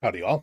Howdy, all.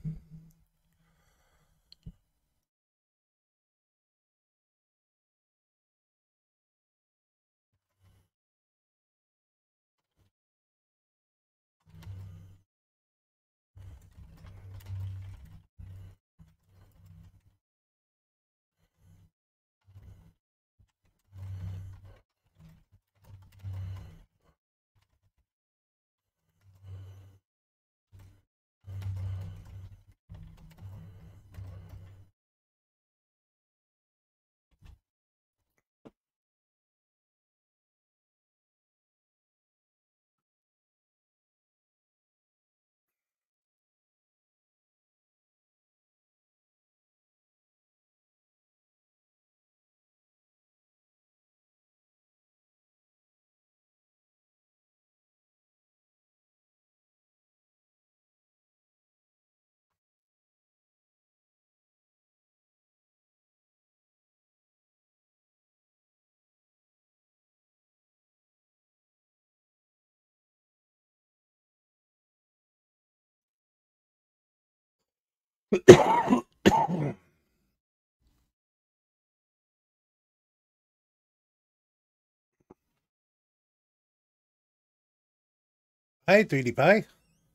Hi, 3D Pie.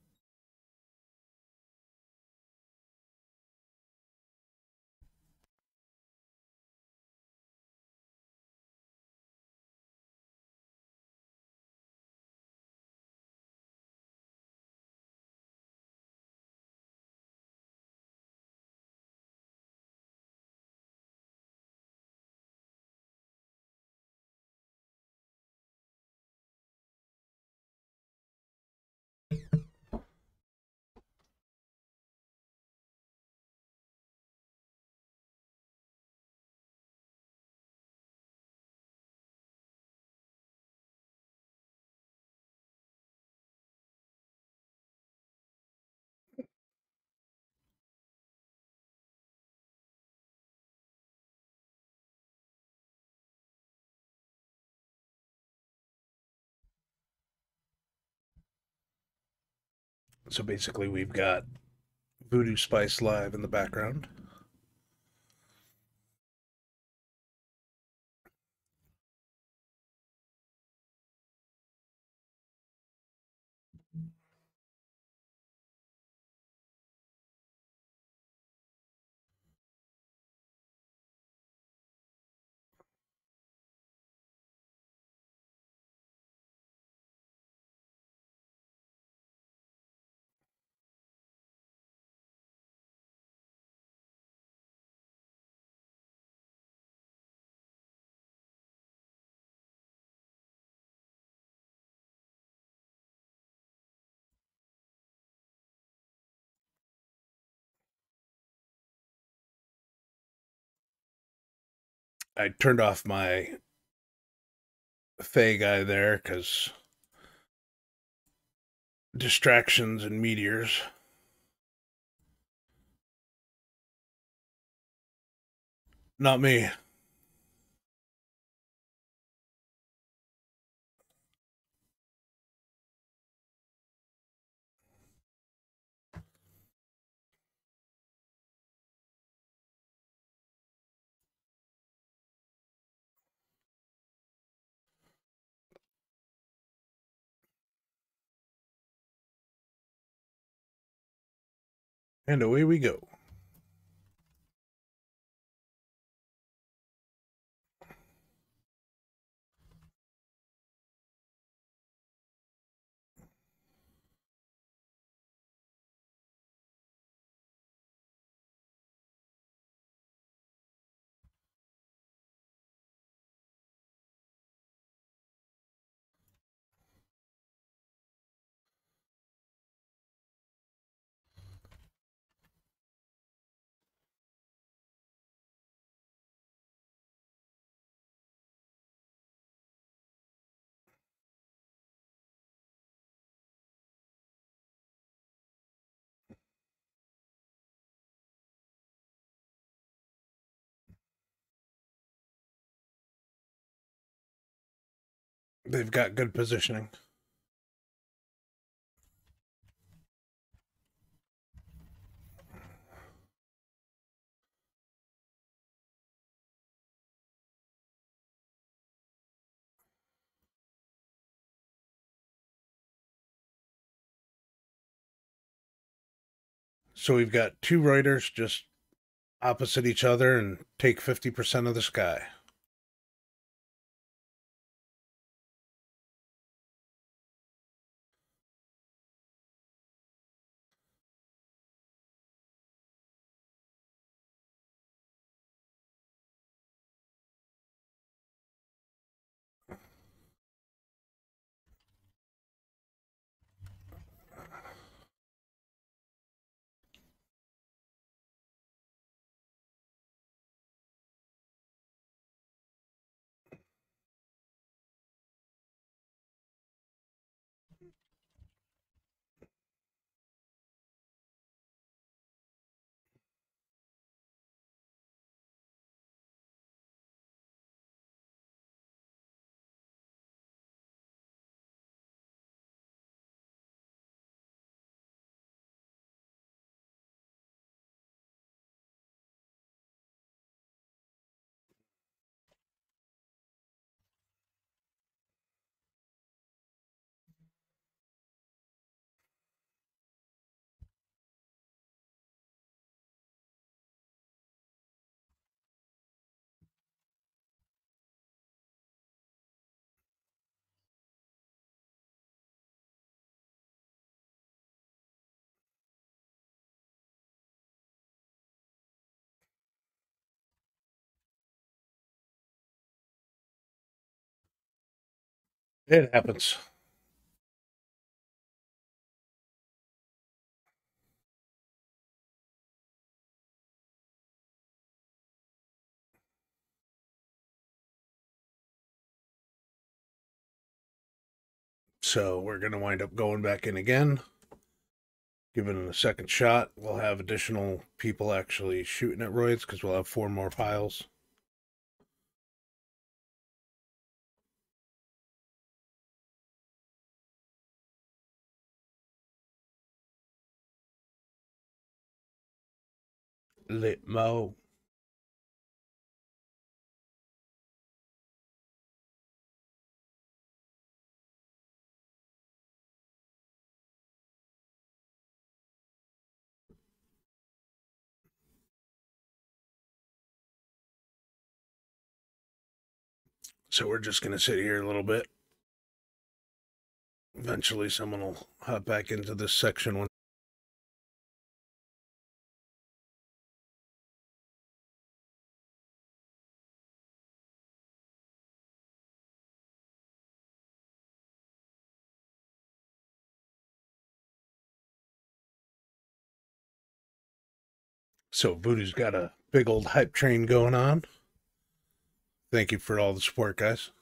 So basically, we've got Voodoo Spice live in the background. I turned off my Fey guy there because distractions and meteors. Not me. And away we go. They've got good positioning. So we've got two Reuters just opposite each other and take 50% of the sky. It happens. So we're going to wind up going back in again, giving it a second shot. We'll have additional people actually shooting at roids because we'll have 4 more piles. Litmo. So we're just going to sit here a little bit. Eventually, someone will hop back into this section. So Voodoo's got a big old hype train going on. Thank you for all the support, guys.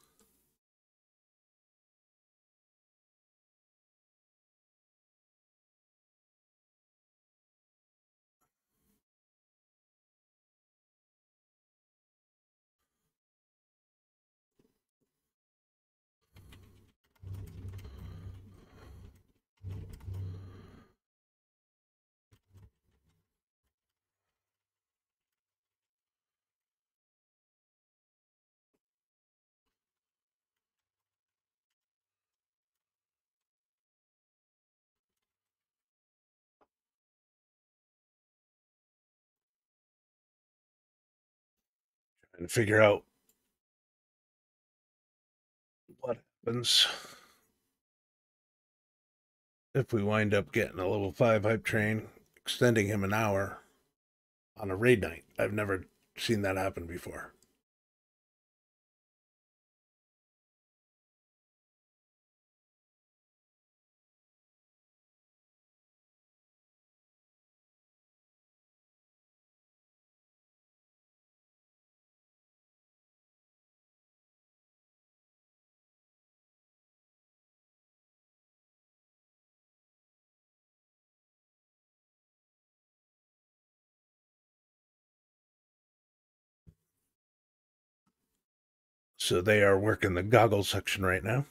And figure out what happens if we wind up getting a level 5 hype train, extending him an hour on a raid night. I've never seen that happen before. So they are working the goggle section right now.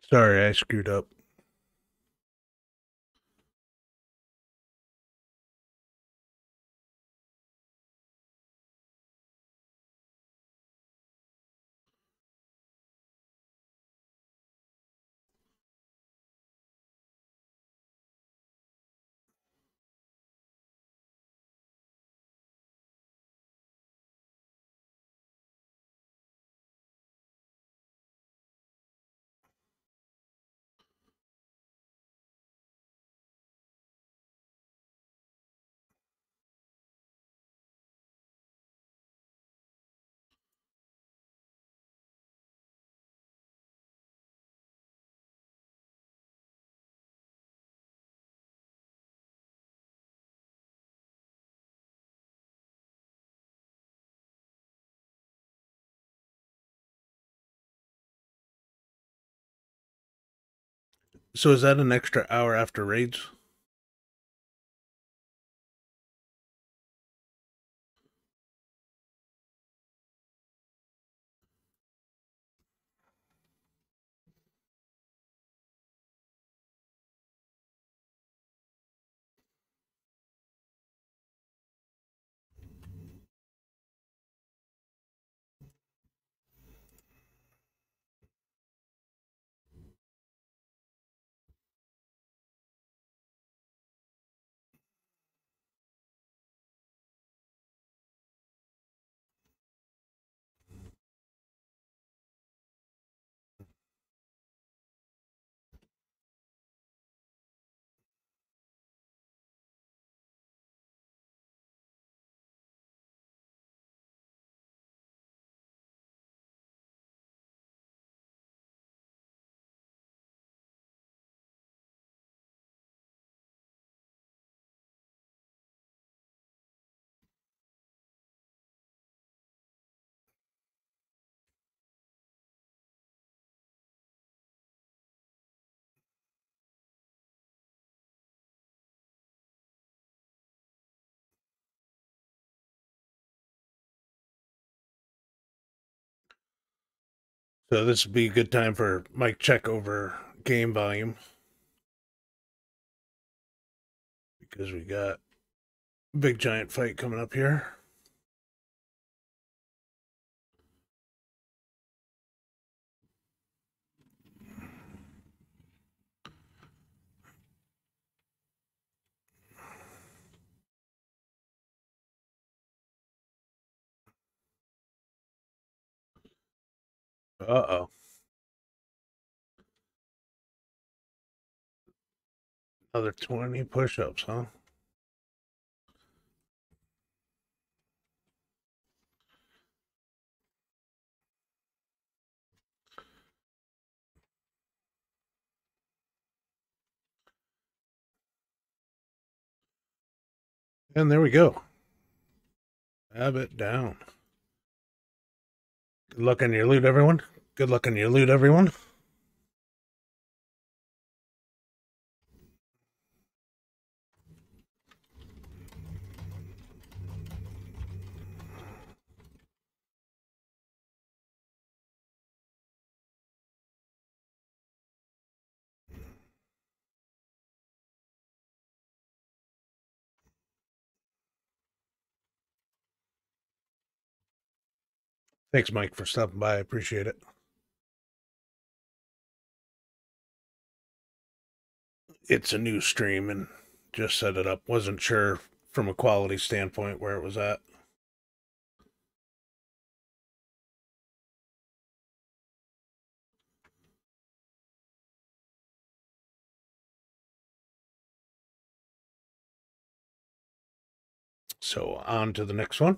Sorry, I screwed up. So is that an extra hour after raids? So this would be a good time for Mike check over game volume because we got a big giant fight coming up here. Uh-oh. Another 20 push-ups, huh? And there we go. Have it down. Good luck on your loot, everyone. Good luck on your loot, everyone. Thanks, Mike, for stopping by. I appreciate it. It's a new stream and just set it up. Wasn't sure from a quality standpoint where it was at. So on to the next one.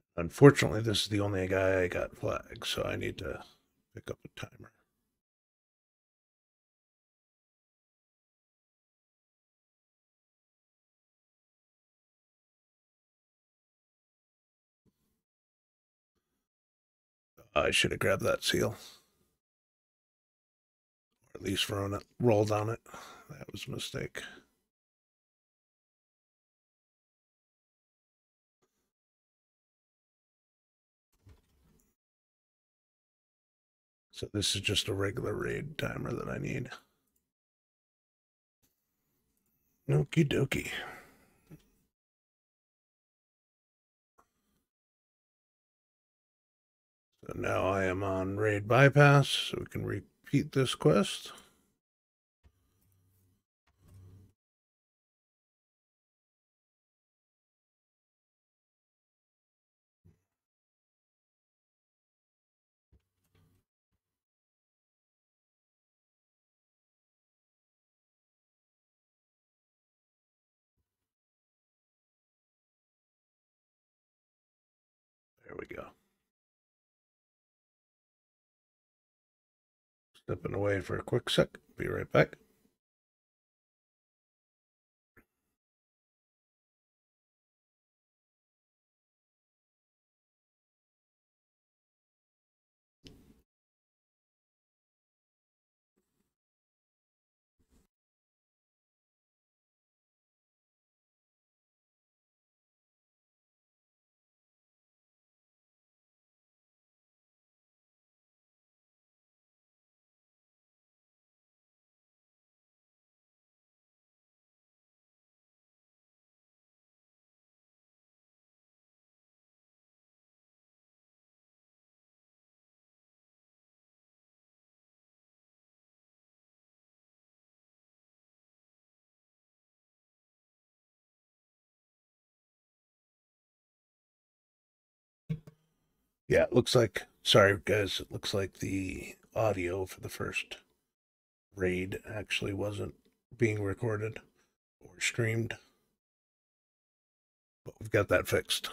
Unfortunately, this is the only guy I got flagged, so I need to pick up a timer. I should have grabbed that seal. Or at least rolled on it. That was a mistake. So this is just a regular raid timer that I need. Okie dokie. So now I am on raid bypass, so we can repeat this quest. There we go. Stepping away for a quick sec. Be right back. Yeah, it looks like, sorry guys, it looks like the audio for the first raid actually wasn't being recorded or streamed, but we've got that fixed.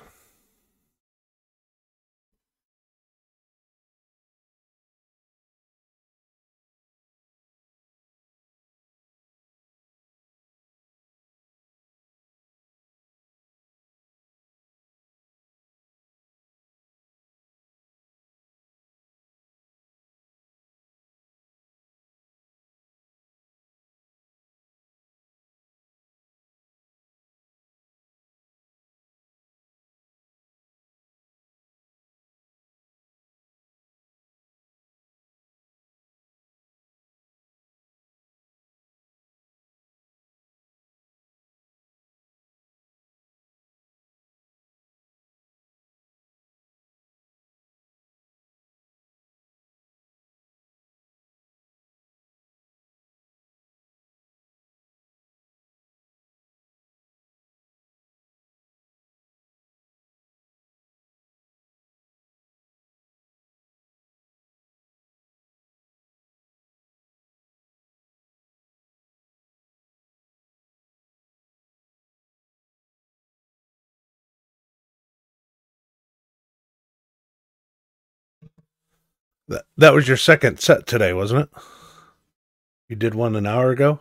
That was your second set today, wasn't it? You did one an hour ago?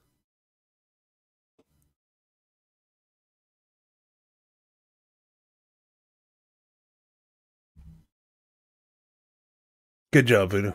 Good job, Voodoo.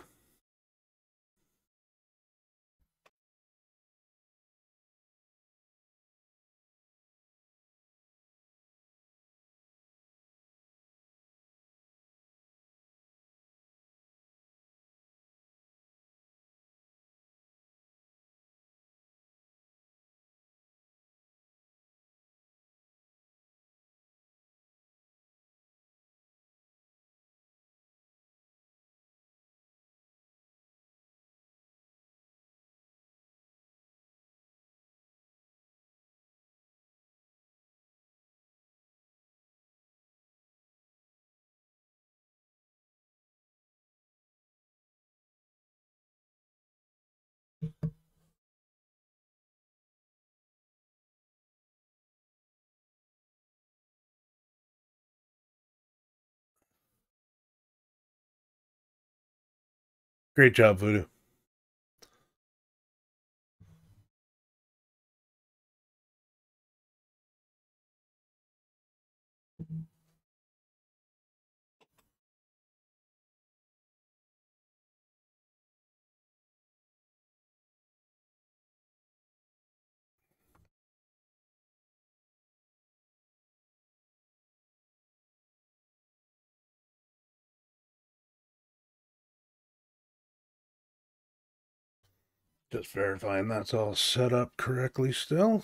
Great job, Voodoo. Just verifying that's all set up correctly still.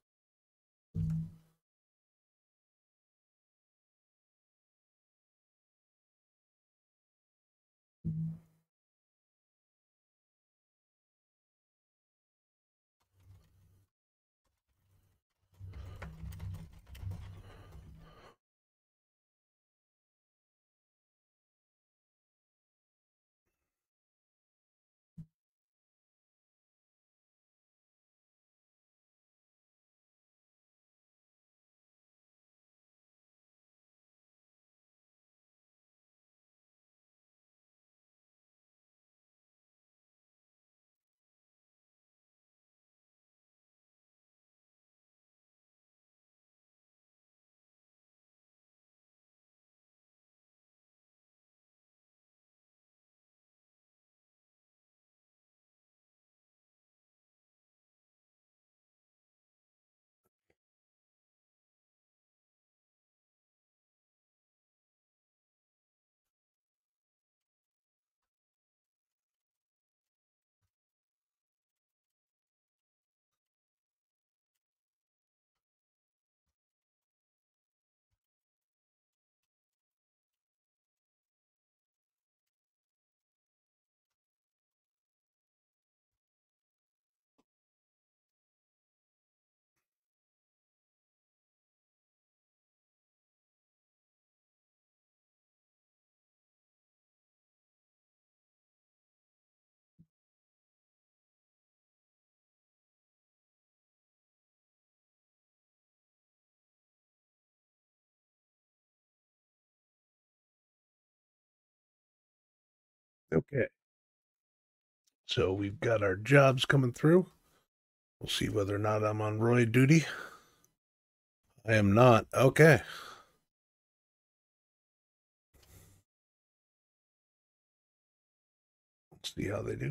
Okay. So we've got our jobs coming through. We'll see whether or not I'm on roid duty. I am not. Okay. Let's see how they do.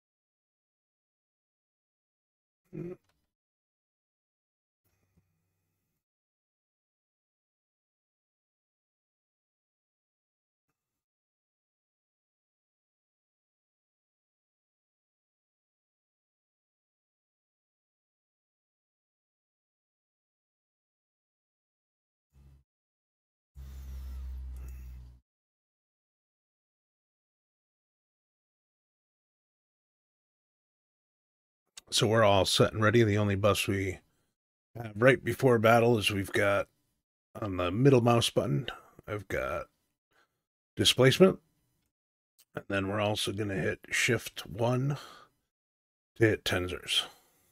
So we're all set and ready. The only bus we have right before battle is we've got on the middle mouse button, I've got displacement. And then we're also going to hit shift 1 to hit tensors.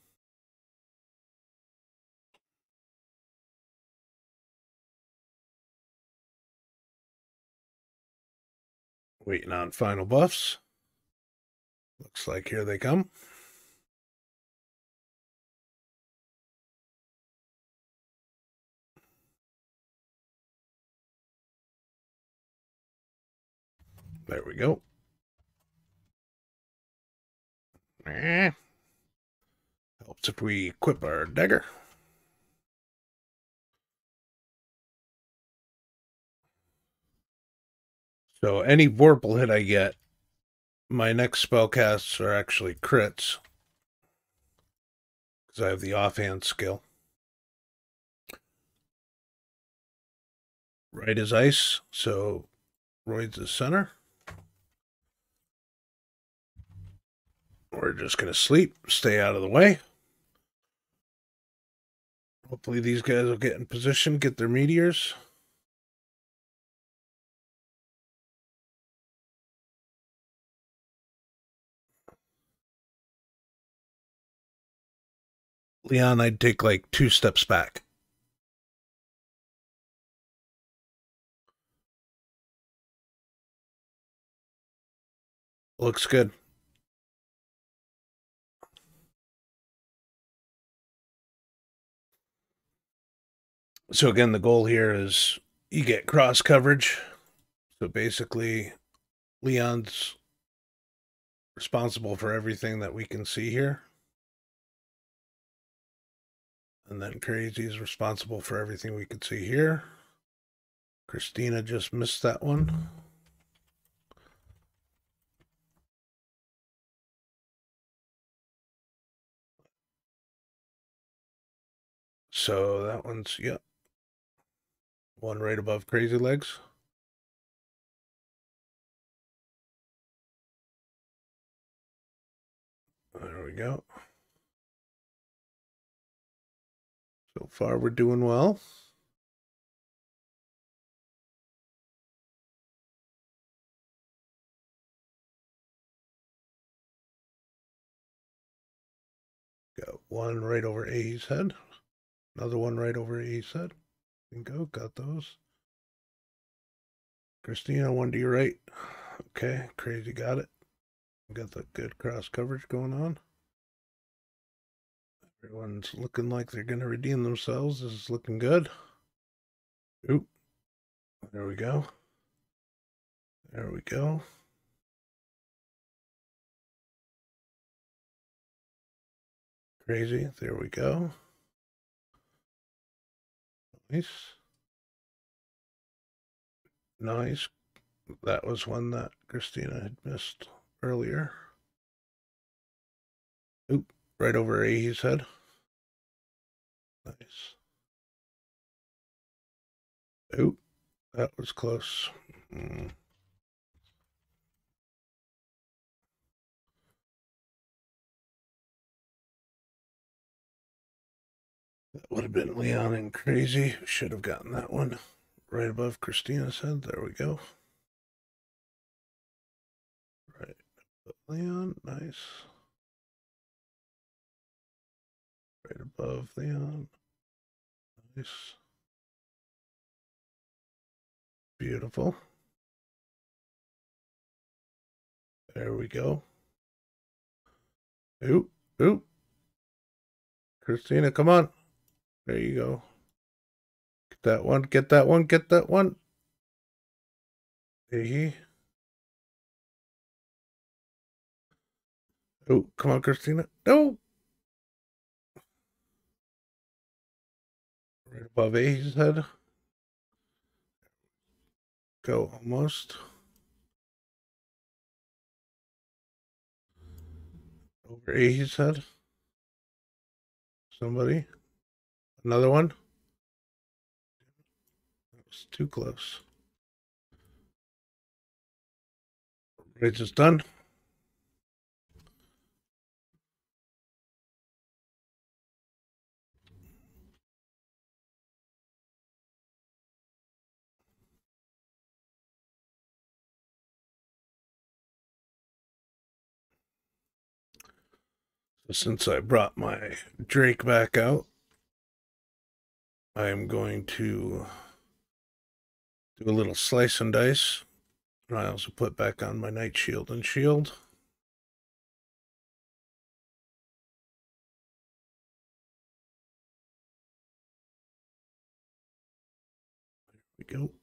Waiting on final buffs. Looks like here they come. There we go. Helps if we equip our dagger. So any Vorpal hit I get, my next spellcasts are actually crits. Because I have the offhand skill. Right is ice, so Roid's the center. We're just going to sleep, stay out of the way. Hopefully these guys will get in position, get their meteors. Leon, I'd take like 2 steps back. Looks good. So again, the goal here is you get cross coverage. So basically, Leon's responsible for everything that we can see here. And then Crazy is responsible for everything we can see here. Christina just missed that one. So that one's, yep. One right above Crazy Legs. There we go. So far, we're doing well. Got one right over A's head. Another one right over A's head. Bingo, got those. Christina, one to your right. Okay, Crazy got it. Got the good cross coverage going on. Everyone's looking like they're going to redeem themselves. This is looking good. Oop. There we go. There we go. Crazy. There we go. Nice. Nice. That was one that Christina had missed earlier. Oop. Right over A's head. Nice. Oop. That was close. That would have been Leon and Crazy. Should have gotten that one right above Christina's head. There we go. Right. Leon, nice. Right above Leon. Nice. Beautiful. There we go. Oop, oop. Christina, come on. There you go. Get that one, get that one, get that one. Hey. Oh, come on, Christina. No. Right above A's head. Go almost. Over A's head. Somebody. Another one. That was too close. Bridge is done. So since I brought my Drake back out, I am going to do a little slice and dice. And I also put back on my Night Shield and Shield. There we go.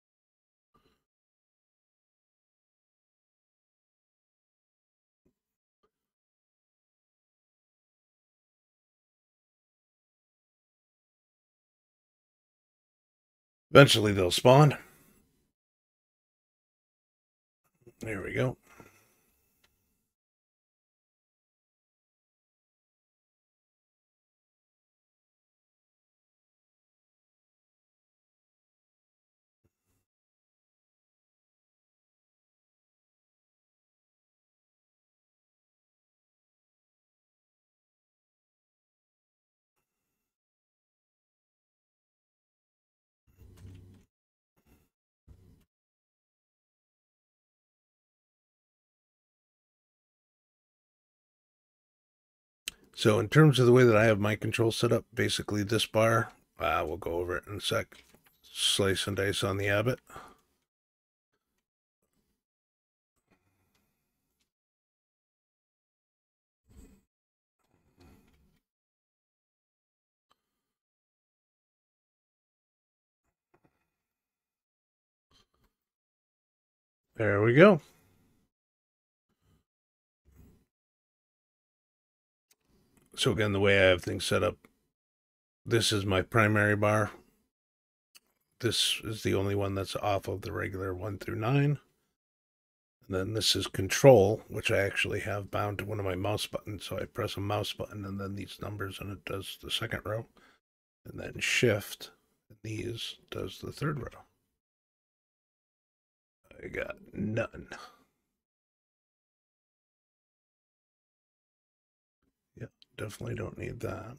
Eventually they'll spawn. There we go. So in terms of the way that I have my control set up, basically this bar, we'll go over it in a sec. Slice and dice on the Abbott. There we go. So again, the way I have things set up, this is my primary bar. This is the only one that's off of the regular 1 through 9. And then this is control, which I actually have bound to one of my mouse buttons. So I press a mouse button and then these numbers and it does the second row. And then shift, and these does the third row. I got none. Yeah, definitely don't need that.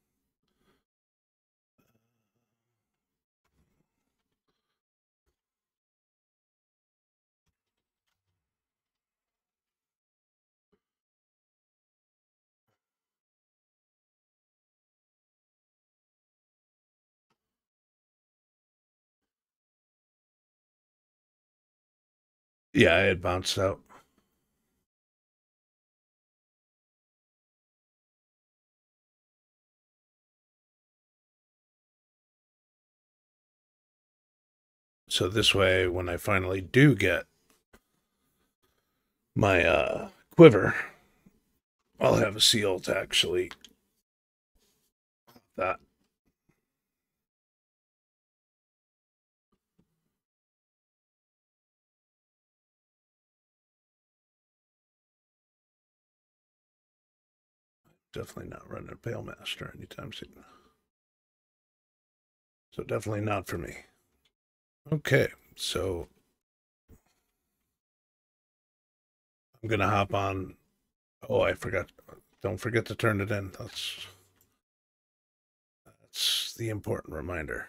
Yeah, I had bounced out. So this way, when I finally do get my quiver, I'll have a seal to actually that. Definitely not running a Pale Master anytime soon. So definitely not for me. Okay, so I'm gonna hop on. Oh, I forgot. Don't forget to turn it in. That's the important reminder.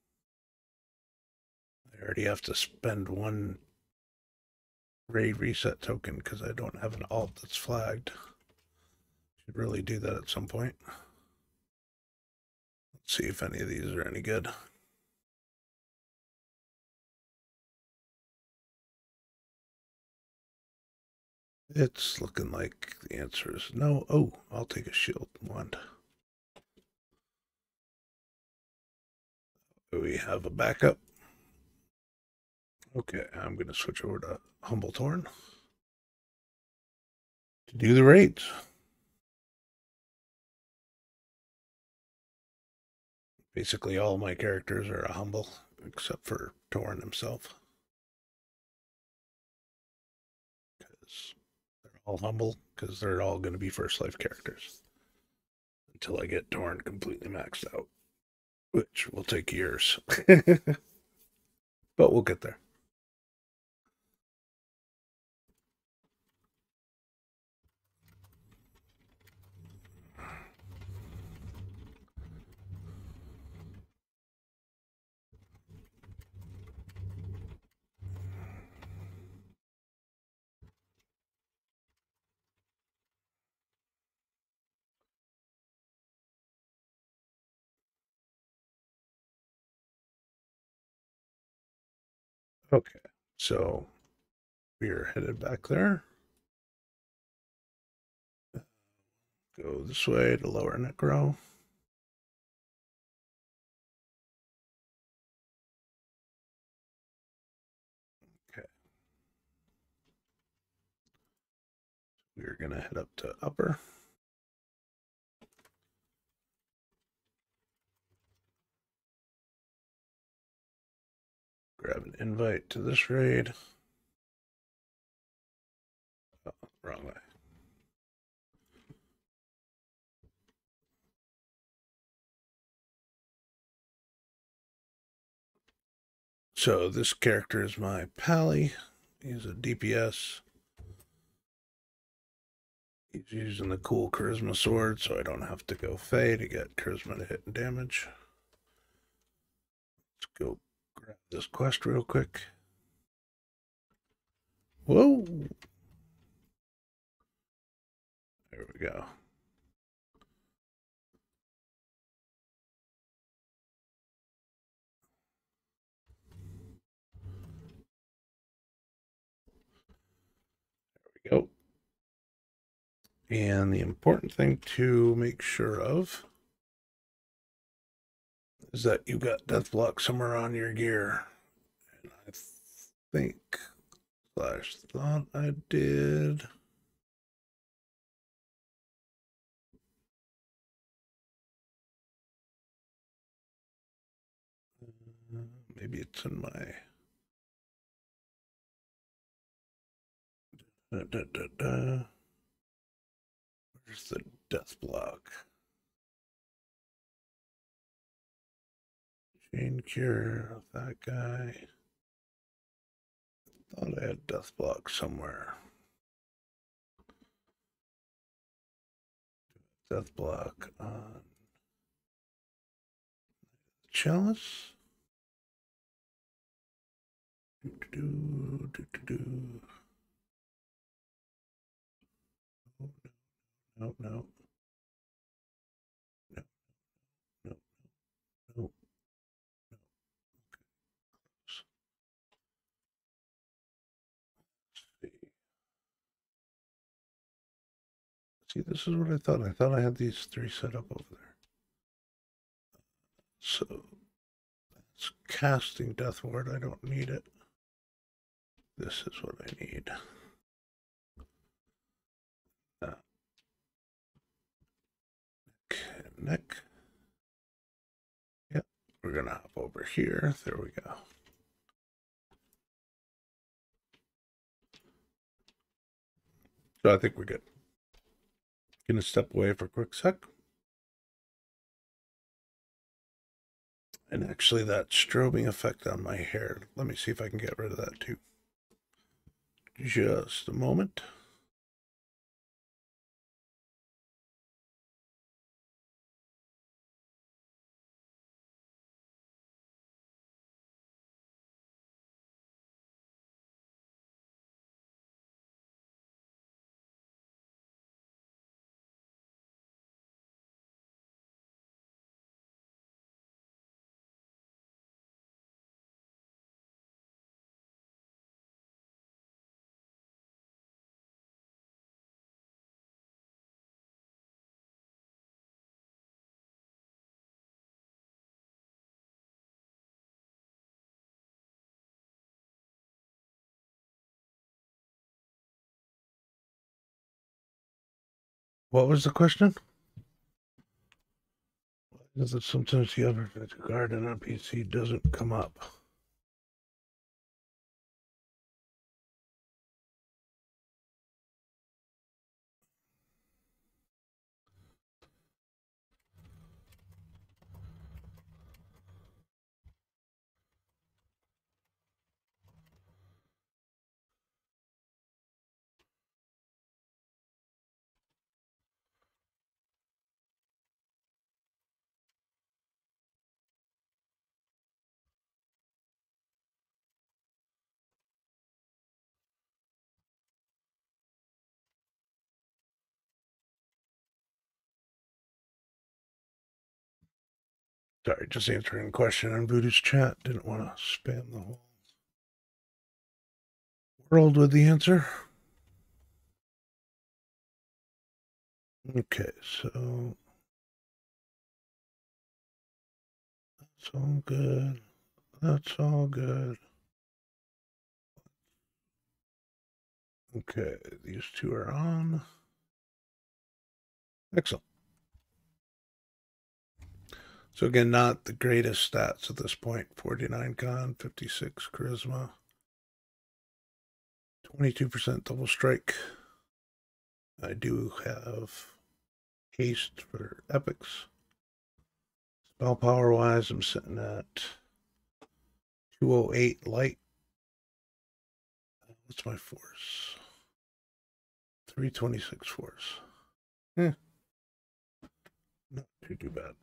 I already have to spend one raid reset token because I don't have an alt that's flagged. Should really do that at some point. Let's see if any of these are any good. It's looking like the answer is no. Oh, I'll take a shield wand. We have a backup. Okay, I'm going to switch over to Humble Torn to do the raids. Basically, all my characters are a humble, except for Torn himself. Because they're all humble, because they're all going to be first life characters. Until I get Torn completely maxed out, which will take years. But we'll get there. Okay, so we're headed back there. Go this way to Lower Necro. Okay. We're going to head up to Upper. Grab an invite to this raid. Oh, wrong way. So this character is my Pally. He's a DPS. He's using the cool Charisma sword, so I don't have to go Fey to get Charisma to hit and damage. Let's go grab this quest real quick. Whoa! There we go. There we go. And the important thing to make sure of is that you got Death Block somewhere on your gear. And I think Slash thought I did. Maybe it's in my. Where's the death block? Chain cure, that guy. Thought I had death block somewhere. Death block on Chalice. No, no, no, no, no, no. See, this is what I thought. I thought I had these three set up over there. So that's casting Death Ward. I don't need it. This is what I need. Neck. Yep, we're gonna hop over here. There we go. So I think we're good. Gonna step away for a quick sec. And actually that strobing effect on my hair, let me see if I can get rid of that too. Just a moment. What was the question? Why is it sometimes the other garden on PC doesn't come up? Sorry, just answering a question on Voodoo's chat. Didn't want to spam the whole world with the answer. Okay, so that's all good. That's all good. Okay, these two are on. Excellent. So again, not the greatest stats at this point. 49 con, 56 charisma, 22% double strike. I do have haste for epics. Spell power wise, I'm sitting at 208 light. What's my force? 326 force. Not too bad.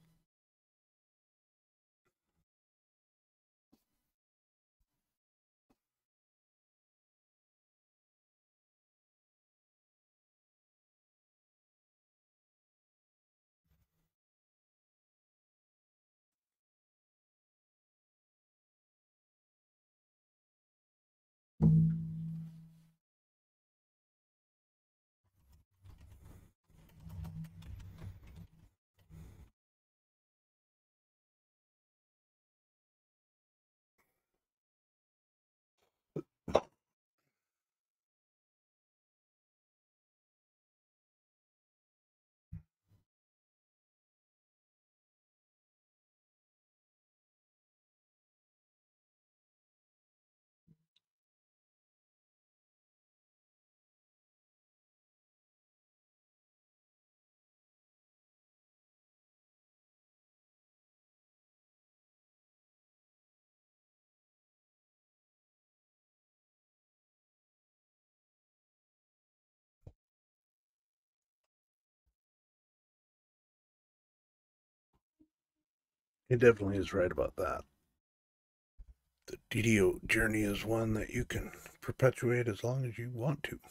He definitely is right about that. The DDO journey is one that you can perpetuate as long as you want to.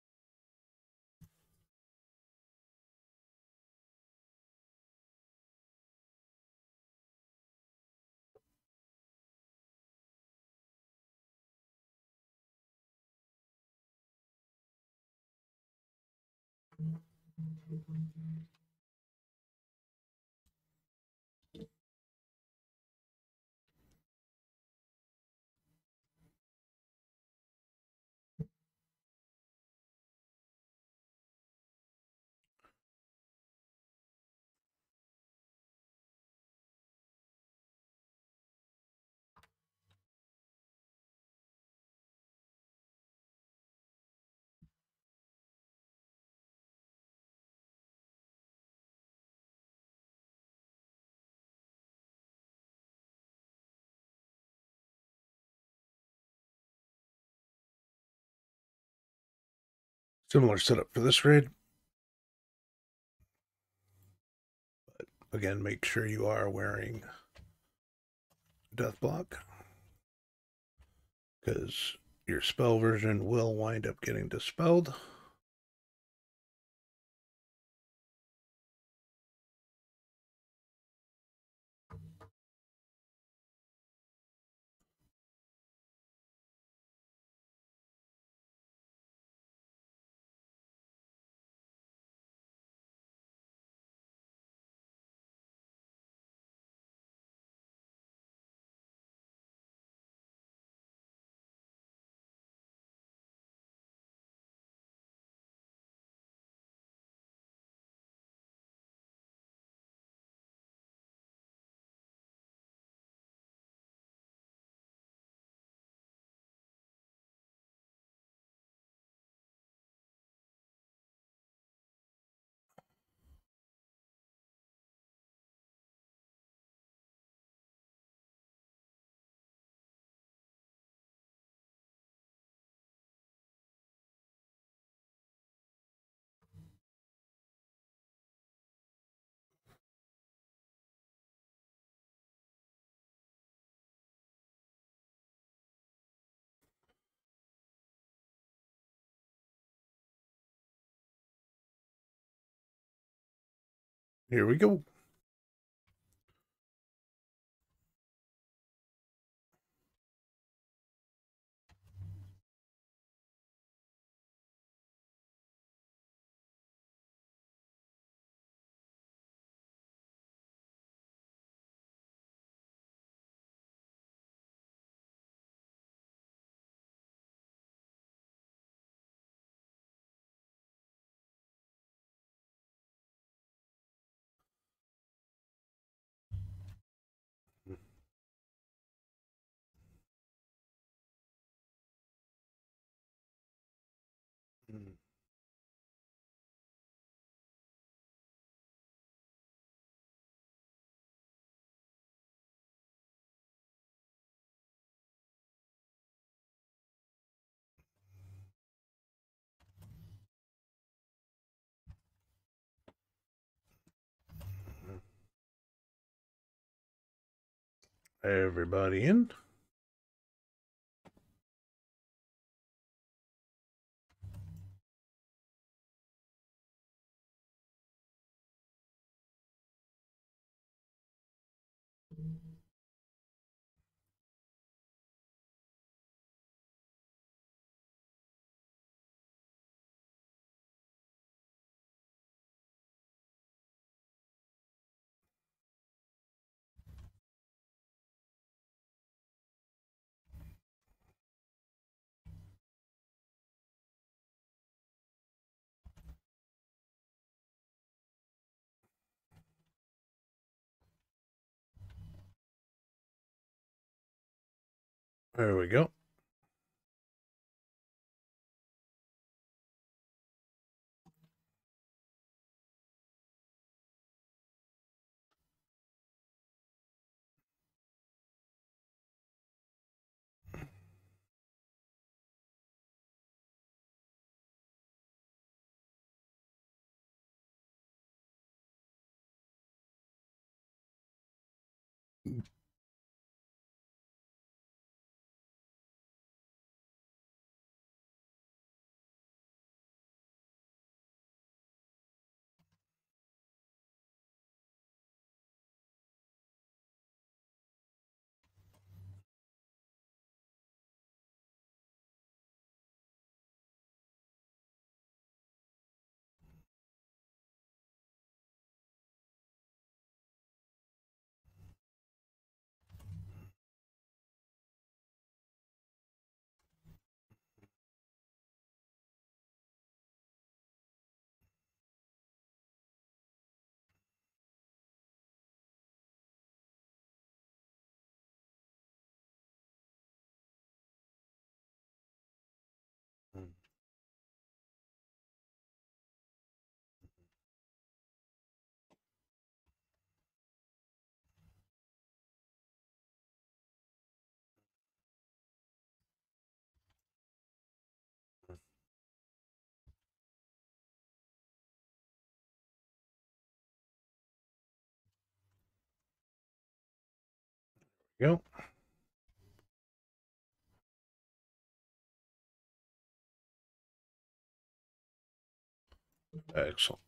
Similar setup for this raid. But again, make sure you are wearing Death Block, because your spell version will wind up getting dispelled. Here we go. Everybody in. There we go. Go. Excellent.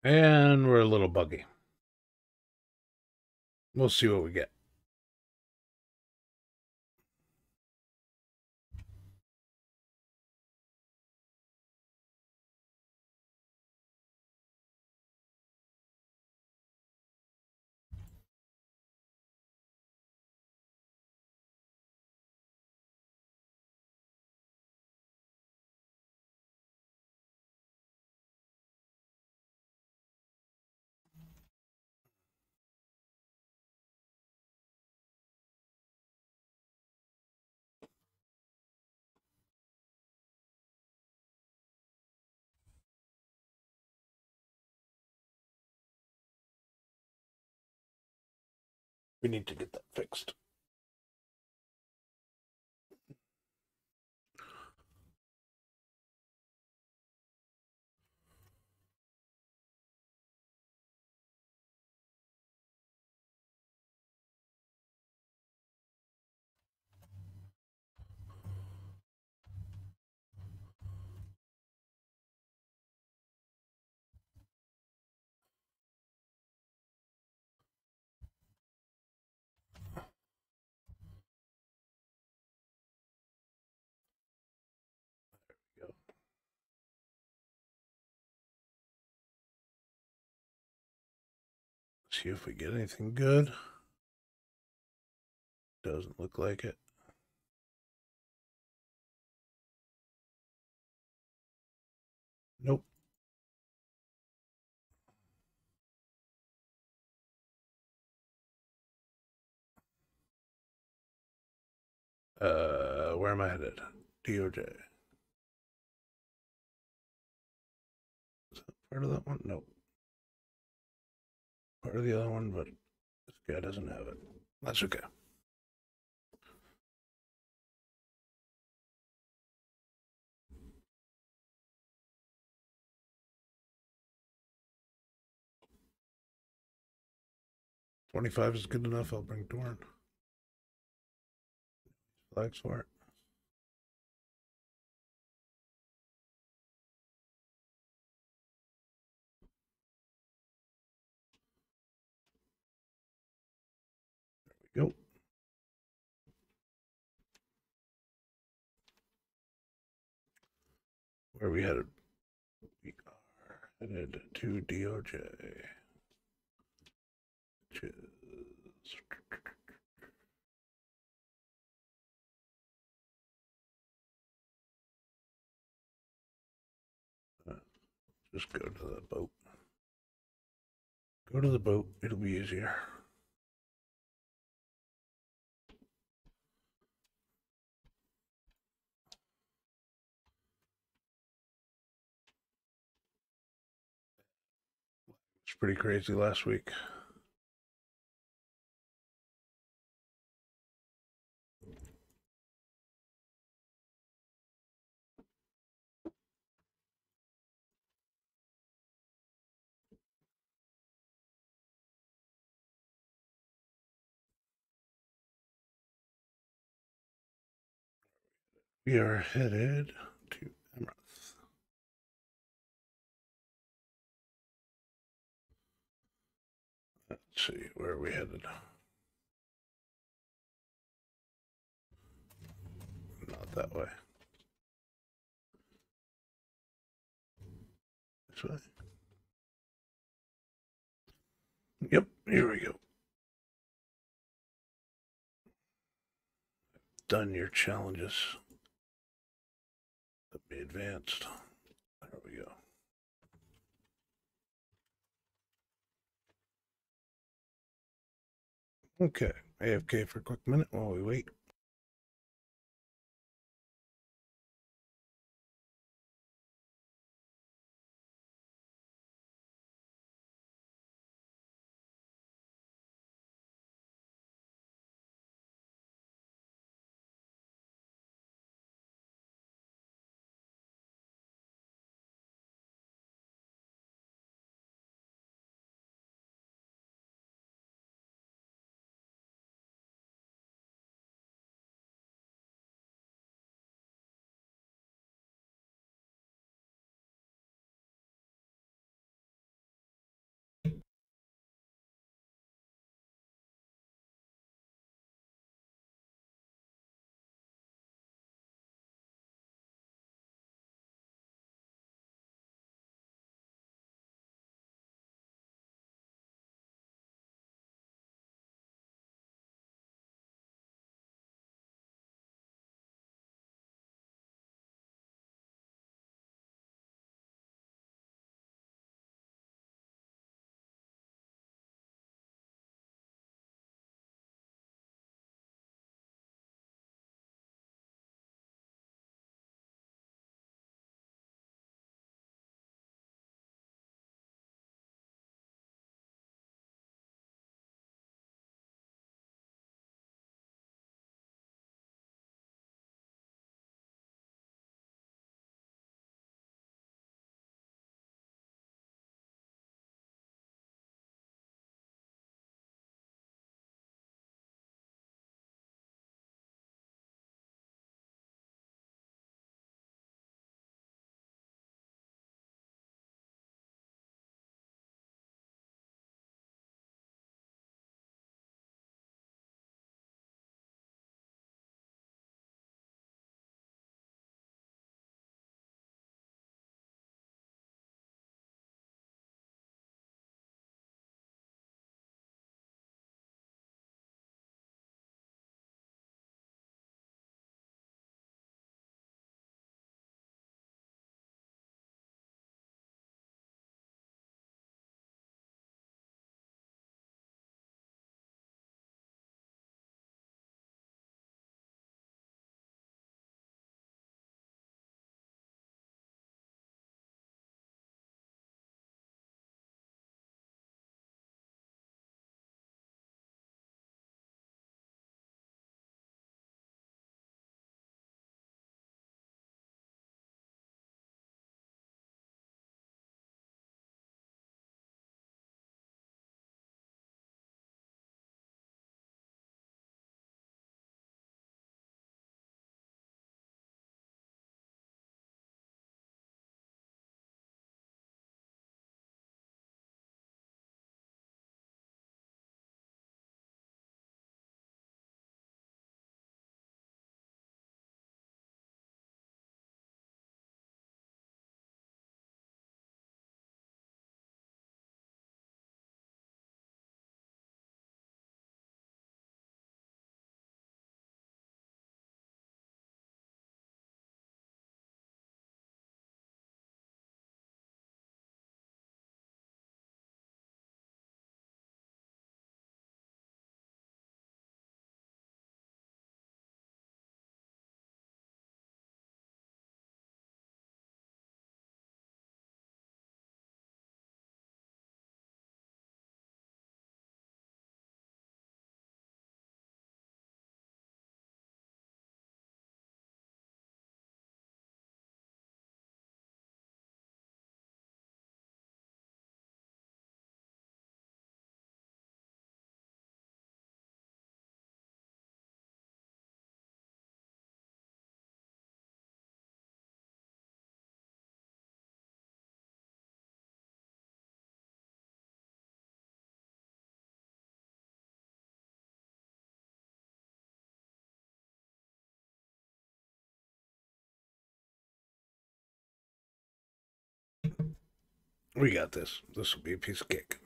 And we're a little buggy. We'll see what we get. We need to get that fixed. See if we get anything good. Doesn't look like it. Nope. Where am I headed? DOJ. Is that part of that one? Nope. Part of the other one, but this guy doesn't have it. That's okay. $25 is good enough. I'll bring Dorn. Flags for it. There we go. Where are we headed? We are headed to DOJ. Which is... just go to the boat. Go to the boat. It'll be easier. It's pretty crazy last week. We are headed to Emirates. Let's see, where are we headed? Not that way. This way. Yep, here we go. Done your challenges. Let me advanced. There we go. Okay, AFK for a quick minute while we wait. We got this. This will be a piece of cake.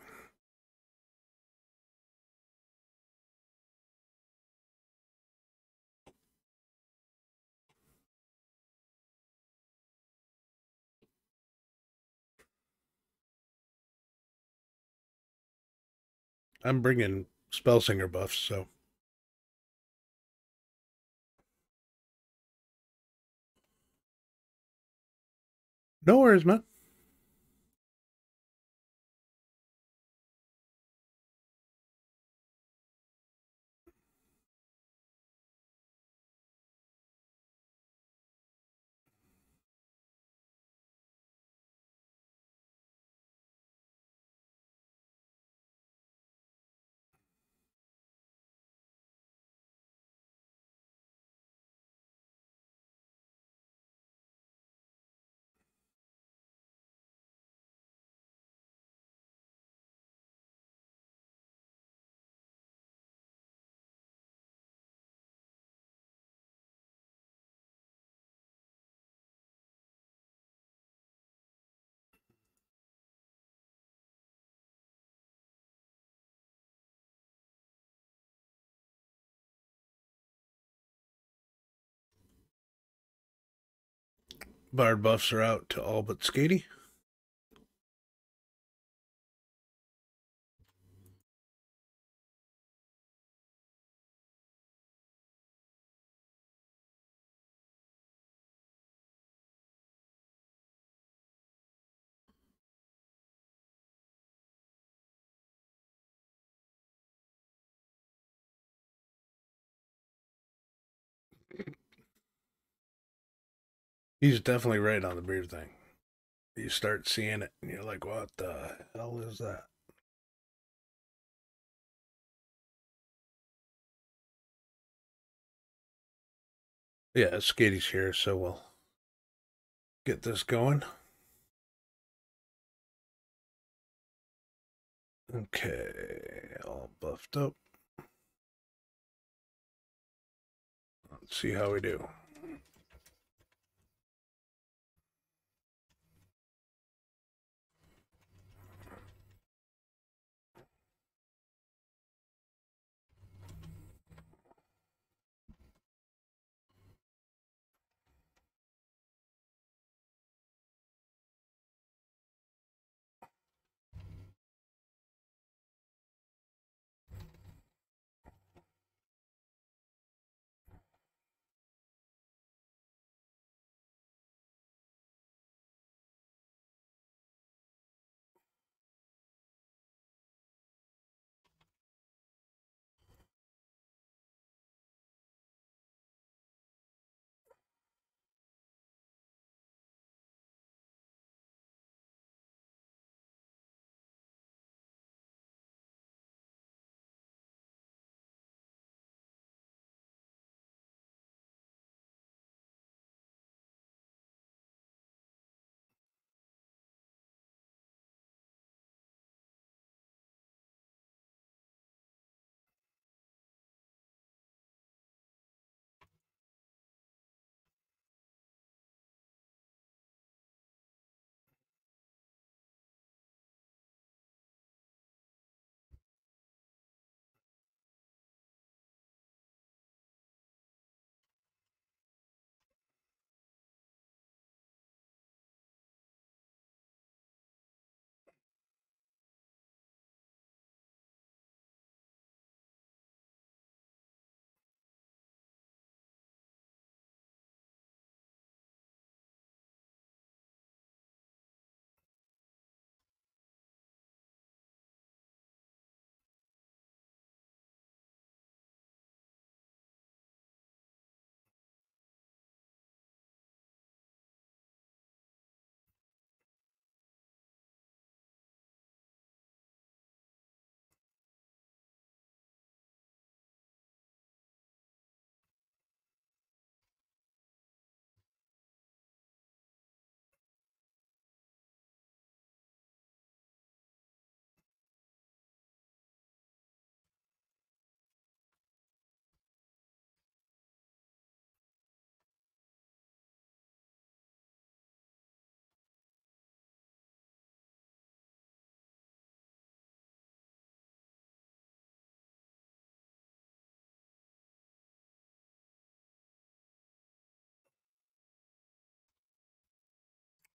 I'm bringing Spellsinger buffs, so no worries, man. Bard buffs are out to all but Skady. He's definitely right on the beard thing. You start seeing it, and you're like, "What the hell is that?" Yeah, Skady's here, so we'll get this going. Okay, all buffed up. Let's see how we do.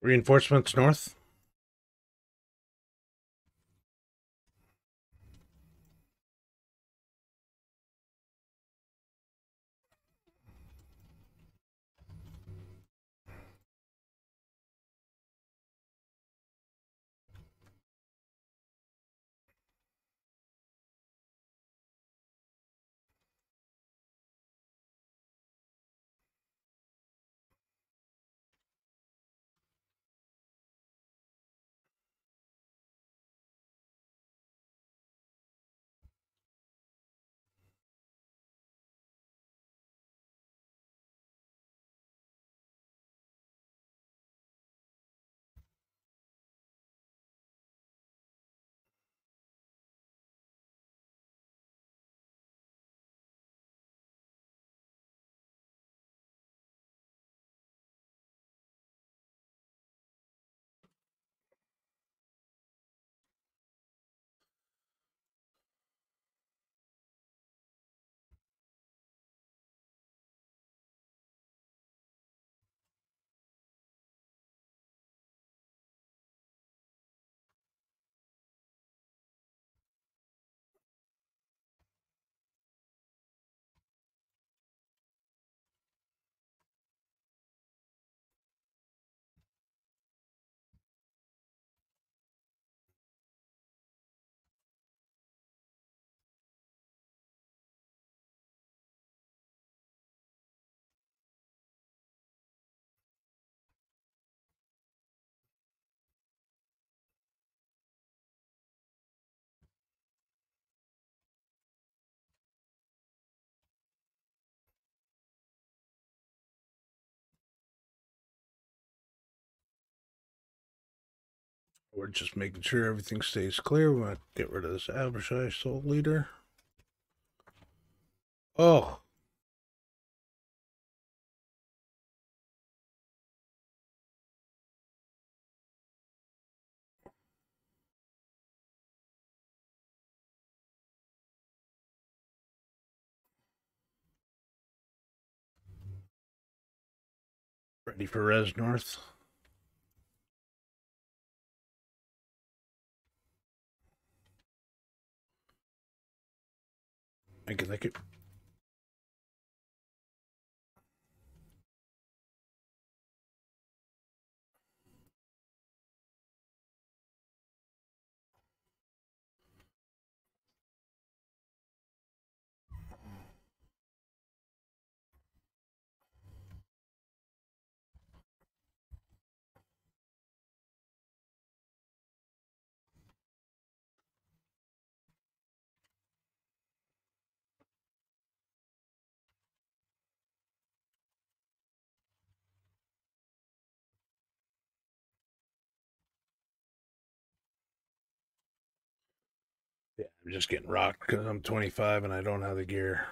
Reinforcements north. We're just making sure everything stays clear. We want to get rid of this Abishai Soul Leader. Oh, ready for Res North. Thank you, thank you. Yeah, I'm just getting rocked because I'm 25 and I don't have the gear.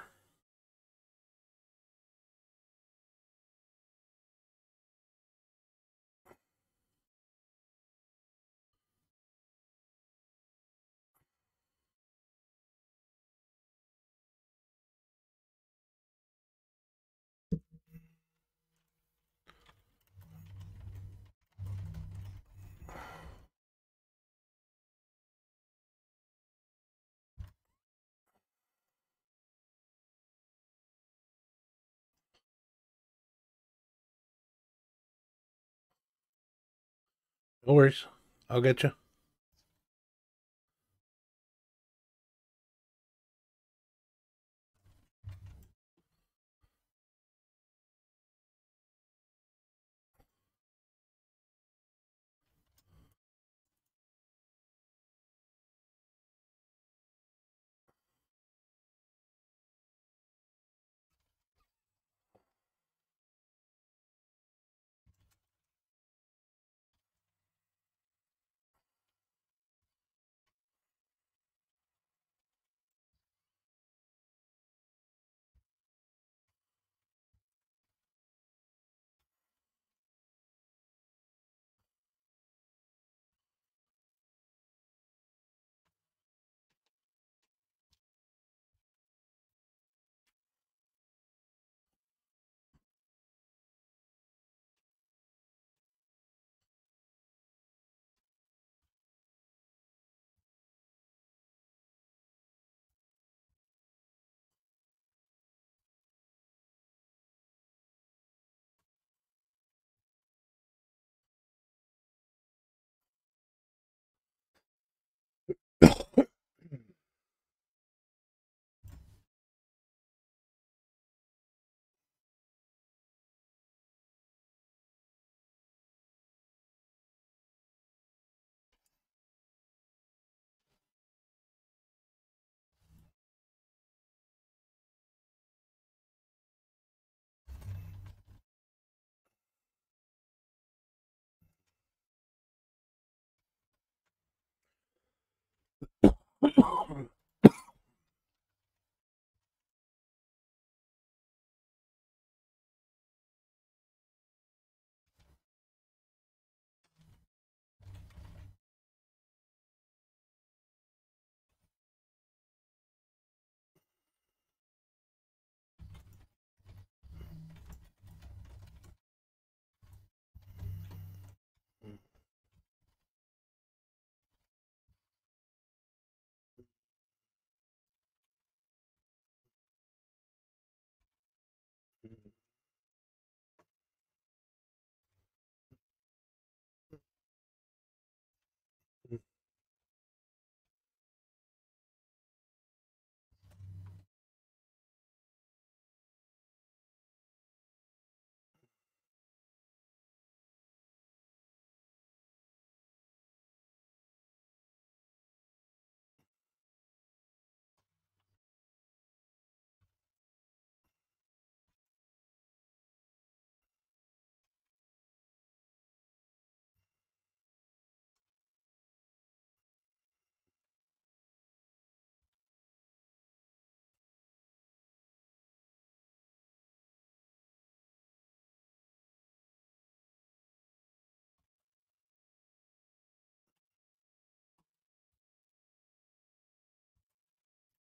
No worries. I'll get you.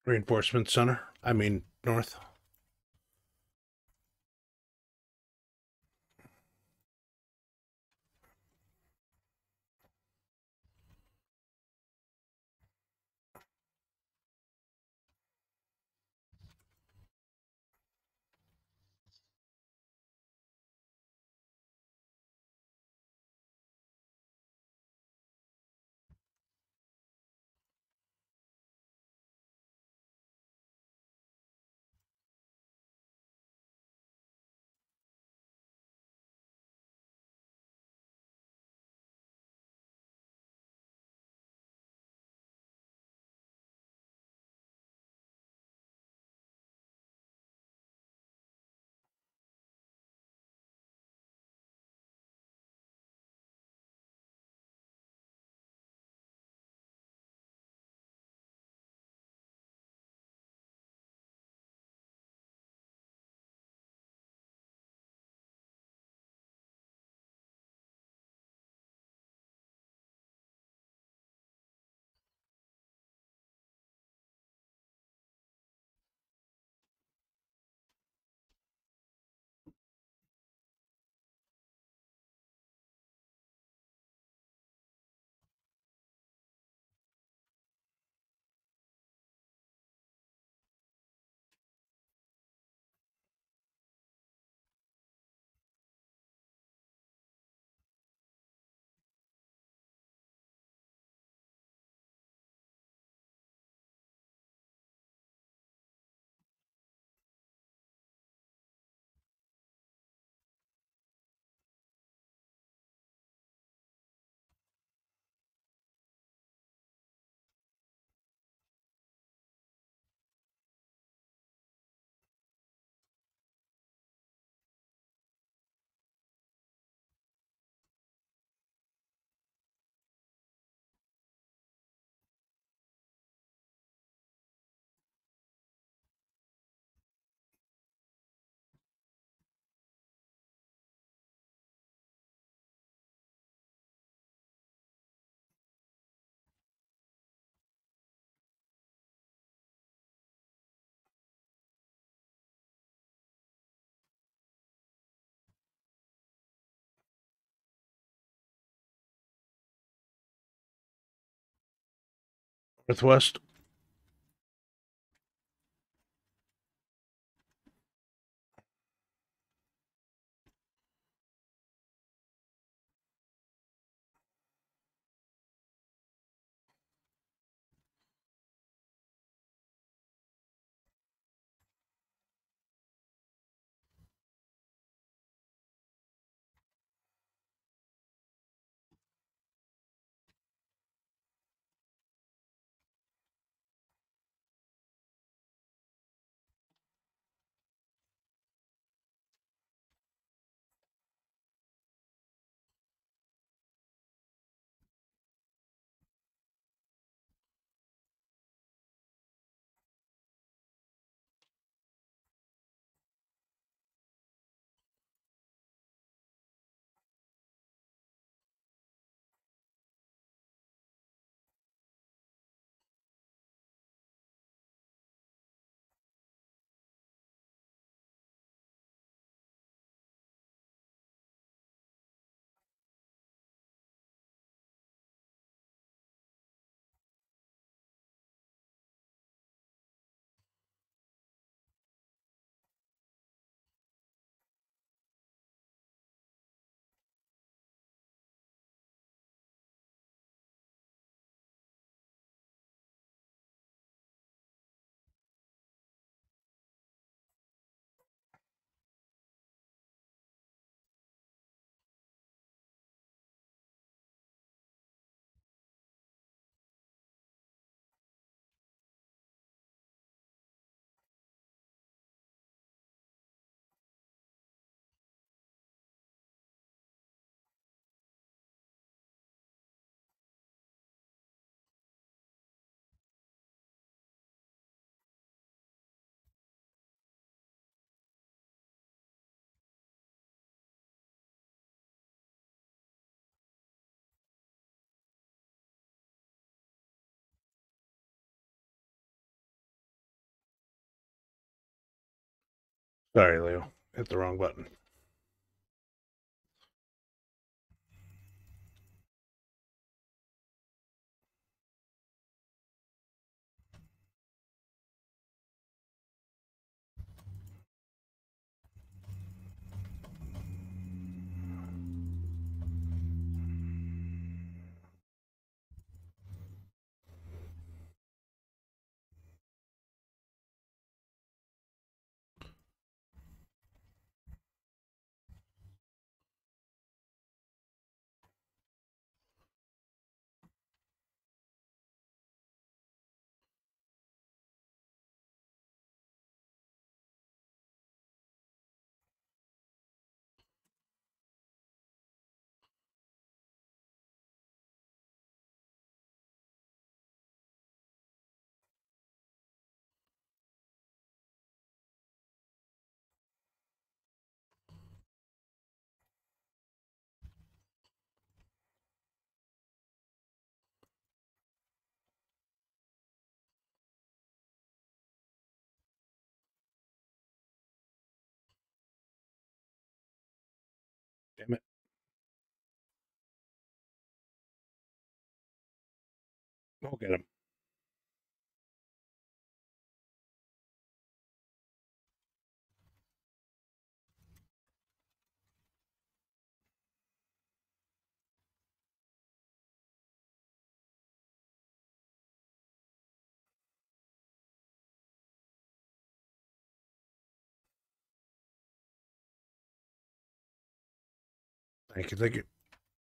Reinforcement center. I mean, north. Northwest. Sorry, Leo. Hit the wrong button. Damn it. We'll get him. Thank you. Thank you.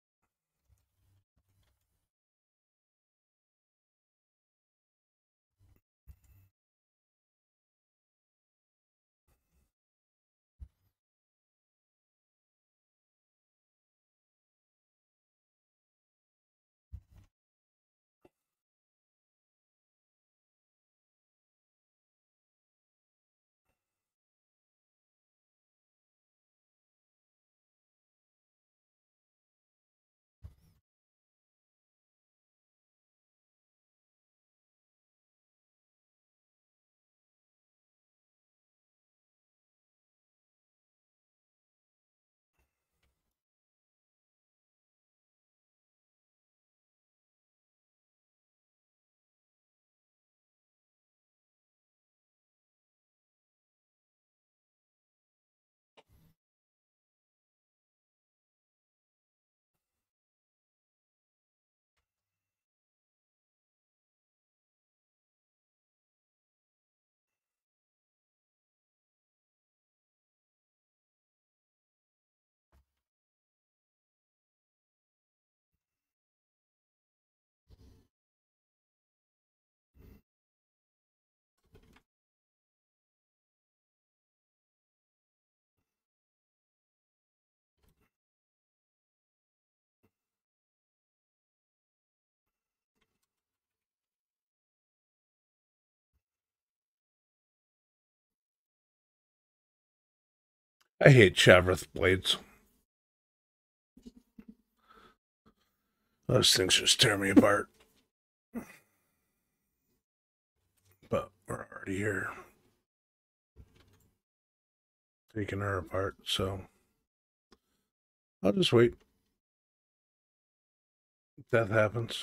I hate Chavrith blades. Those things just tear me apart. But we're already here. Taking her apart, so I'll just wait. Death happens.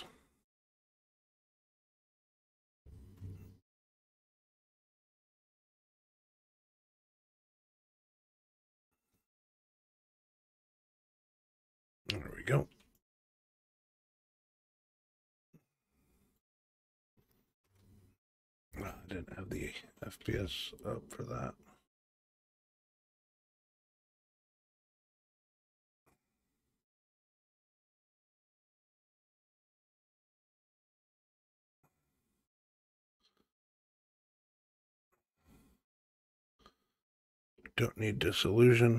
There we go. I didn't have the FPS up for that. Don't need disillusion.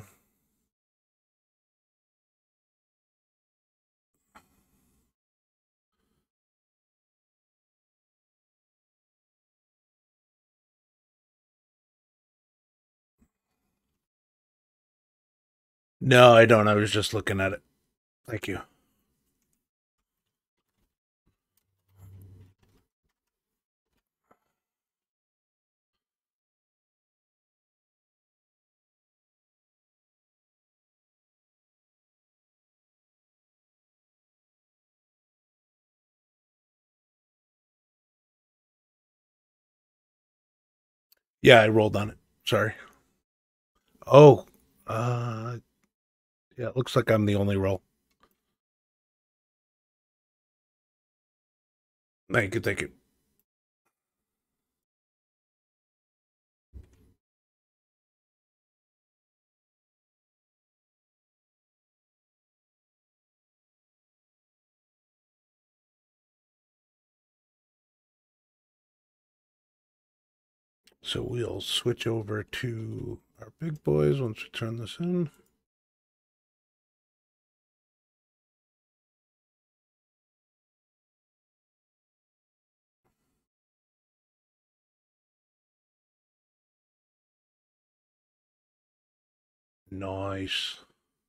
No, I don't. I was just looking at it. Thank you. Yeah, I rolled on it. Sorry. Oh, uh, yeah, it looks like I'm the only roll. Thank you, thank you. So we'll switch over to our big boys once we turn this in. Nice.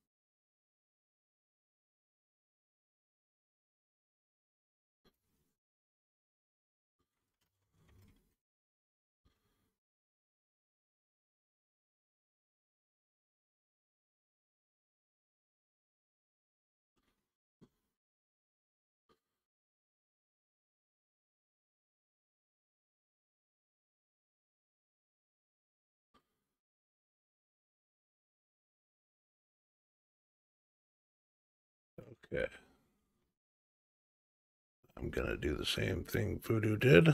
Okay. I'm going to do the same thing Voodoo did.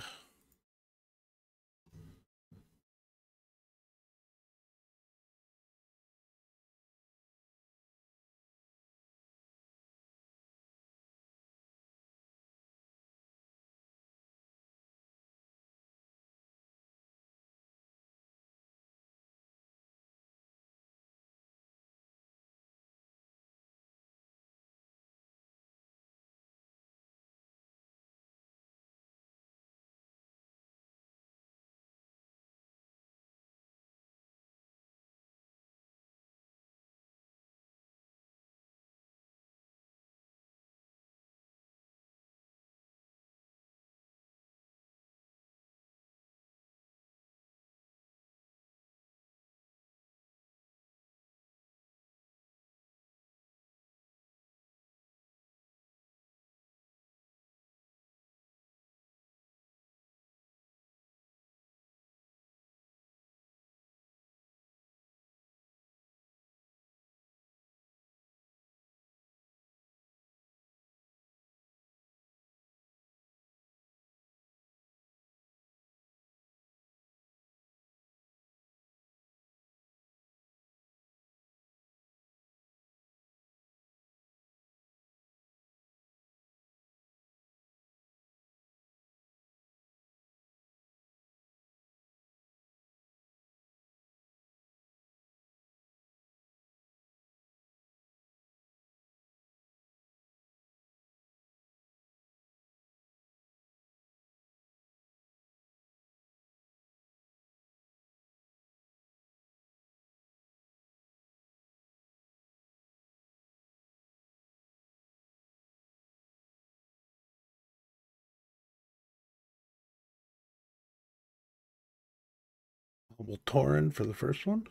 We'll Tauren for the first one.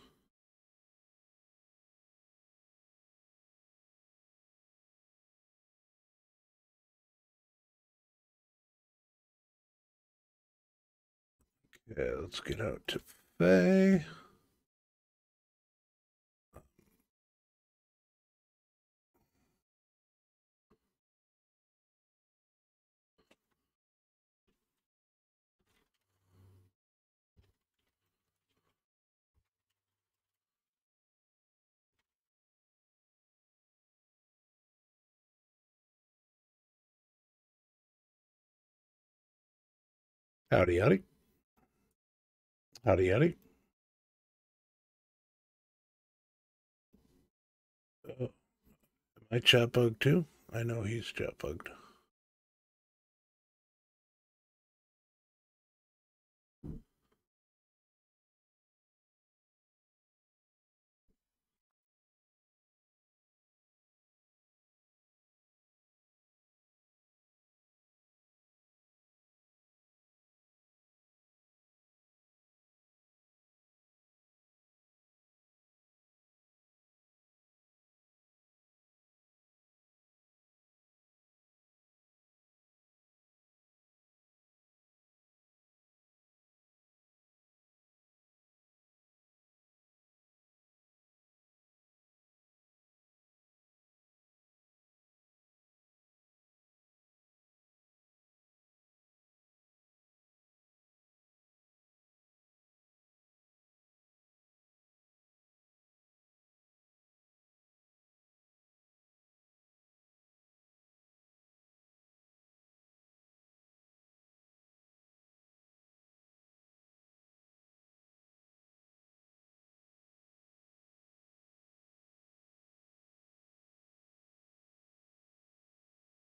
Okay, let's get out to Faye. Howdy, howdy. Howdy, howdy. Am I chat bugged too? I know he's chat bugged.